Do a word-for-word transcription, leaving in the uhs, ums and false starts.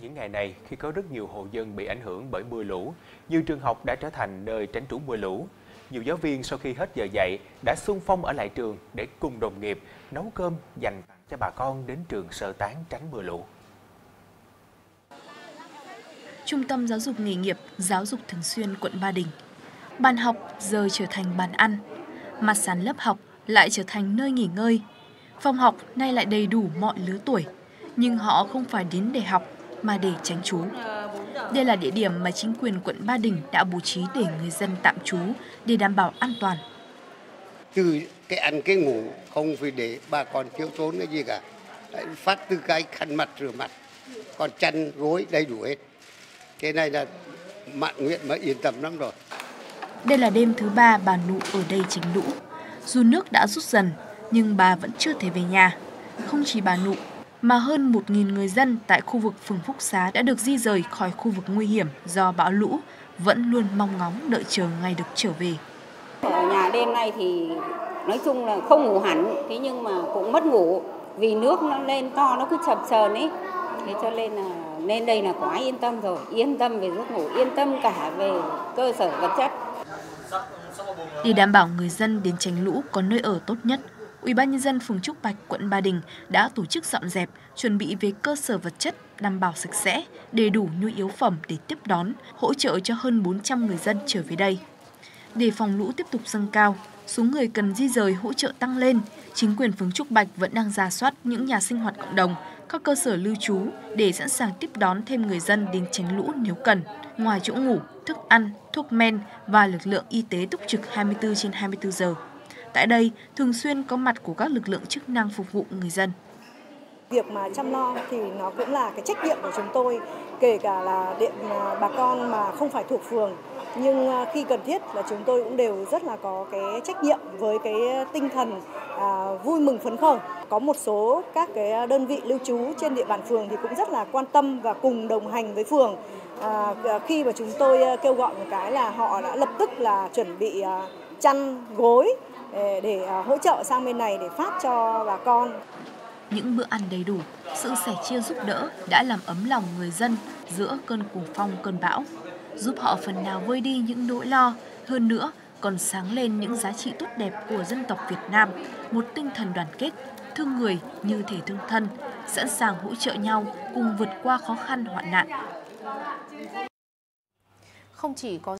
những ngày này, khi có rất nhiều hộ dân bị ảnh hưởng bởi mưa lũ, nhiều trường học đã trở thành nơi tránh trú mưa lũ. Nhiều giáo viên sau khi hết giờ dạy đã xung phong ở lại trường để cùng đồng nghiệp nấu cơm dành tặng cho bà con đến trường sơ tán tránh mưa lũ. Trung tâm Giáo dục Nghề nghiệp, Giáo dục Thường xuyên quận Ba Đình. Bàn học giờ trở thành bàn ăn, mặt sàn lớp học lại trở thành nơi nghỉ ngơi. Phòng học nay lại đầy đủ mọi lứa tuổi, nhưng họ không phải đến để học mà để tránh trú. Đây là địa điểm mà chính quyền quận Ba Đình đã bố trí để người dân tạm trú để đảm bảo an toàn. Từ cái ăn cái ngủ không phải để bà con thiếu thốn cái gì cả. Phát từ cái khăn mặt rửa mặt, còn chăn gối đầy đủ hết. Cái này là mãn nguyện mà yên tâm lắm rồi. Đây là đêm thứ ba bà Nụ ở đây tránh lũ. Dù nước đã rút dần, nhưng bà vẫn chưa thể về nhà. Không chỉ bà Nụ, mà hơn một nghìn người dân tại khu vực phường Phúc Xá đã được di rời khỏi khu vực nguy hiểm do bão lũ, vẫn luôn mong ngóng đợi chờ ngày được trở về. Ở nhà đêm nay thì nói chung là không ngủ hẳn, thế nhưng mà cũng mất ngủ vì nước nó lên to, nó cứ chập chờn ấy. Thế cho nên là lên đây là quá yên tâm rồi, yên tâm về giấc ngủ, yên tâm cả về cơ sở vật chất. Để đảm bảo người dân đến tránh lũ có nơi ở tốt nhất, Ủy ban nhân dân phường Trúc Bạch, quận Ba Đình đã tổ chức dọn dẹp, chuẩn bị về cơ sở vật chất, đảm bảo sạch sẽ, đầy đủ nhu yếu phẩm để tiếp đón, hỗ trợ cho hơn bốn trăm người dân trở về đây. Để phòng lũ tiếp tục dâng cao, số người cần di rời hỗ trợ tăng lên, chính quyền phường Trúc Bạch vẫn đang rà soát những nhà sinh hoạt cộng đồng, các cơ sở lưu trú để sẵn sàng tiếp đón thêm người dân đến tránh lũ nếu cần. Ngoài chỗ ngủ, thức ăn, thuốc men và lực lượng y tế túc trực hai mươi tư trên hai mươi tư giờ. Tại đây, thường xuyên có mặt của các lực lượng chức năng phục vụ người dân. Việc mà chăm lo thì nó cũng là cái trách nhiệm của chúng tôi, kể cả là điện bà con mà không phải thuộc phường. Nhưng khi cần thiết là chúng tôi cũng đều rất là có cái trách nhiệm với cái tinh thần à, vui mừng phấn khởi. Có một số các cái đơn vị lưu trú trên địa bàn phường thì cũng rất là quan tâm và cùng đồng hành với phường. À, khi mà chúng tôi kêu gọi một cái là họ đã lập tức là chuẩn bị à, chăn gối để, để à, hỗ trợ sang bên này để phát cho bà con. Những bữa ăn đầy đủ, sự sẻ chia giúp đỡ đã làm ấm lòng người dân giữa cơn cuồng phong cơn bão, giúp họ phần nào vơi đi những nỗi lo, hơn nữa còn sáng lên những giá trị tốt đẹp của dân tộc Việt Nam, một tinh thần đoàn kết, thương người như thể thương thân, sẵn sàng hỗ trợ nhau cùng vượt qua khó khăn hoạn nạn. Không chỉ có